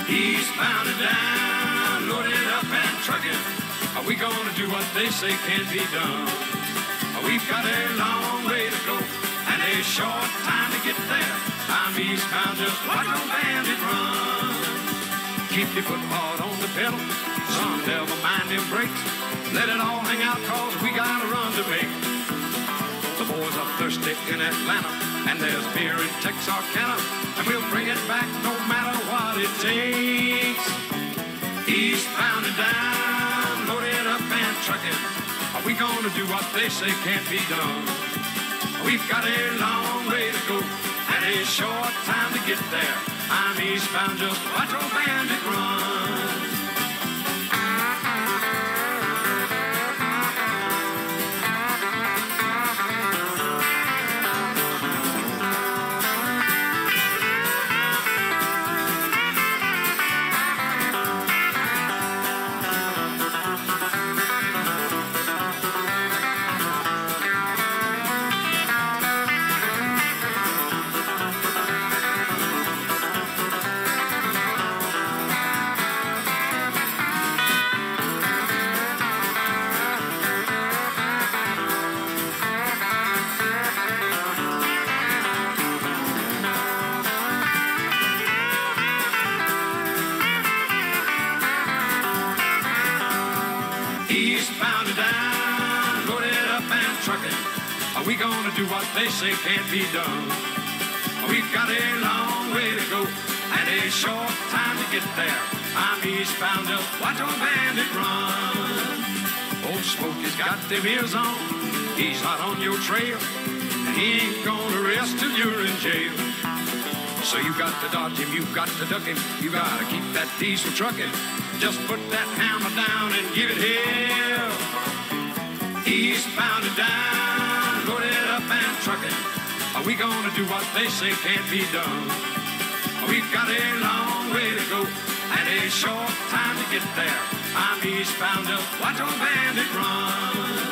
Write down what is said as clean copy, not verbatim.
Eastbound and down, loaded up and trucking. Are we gonna do what they say can't be done? We've got a long way to go and a short time to get there. I'm eastbound, just watch old bandit run. Keep your foot hard on the pedal, son, never mind them brakes. Let it all hang out, cause we got a run to make. The boys are thirsty in Atlanta, and there's beer in Texarkana, and we'll bring it back no matter what it takes. Eastbound and down, loaded up and trucking. Are we gonna do what they say can't be done? We've got a long way to go and a short time to get there. I'm eastbound, just watch old bandit run. Eastbound and down, loaded up and trucking. Are we gonna do what they say can't be done? We've got a long way to go and a short time to get there. I'm eastbound, just watch old bandit run. Old Smokey's got them ears on, he's hot on your trail, and he ain't gonna rest till you're in jail. So you got to dodge him, you got to duck him, you gotta keep that diesel trucking. Just put that hammer down and give it hell. Eastbound and down, loaded up and trucking. Are we gonna do what they say can't be done? We've got a long way to go and a short time to get there. I'm eastbound, just watch old bandit run.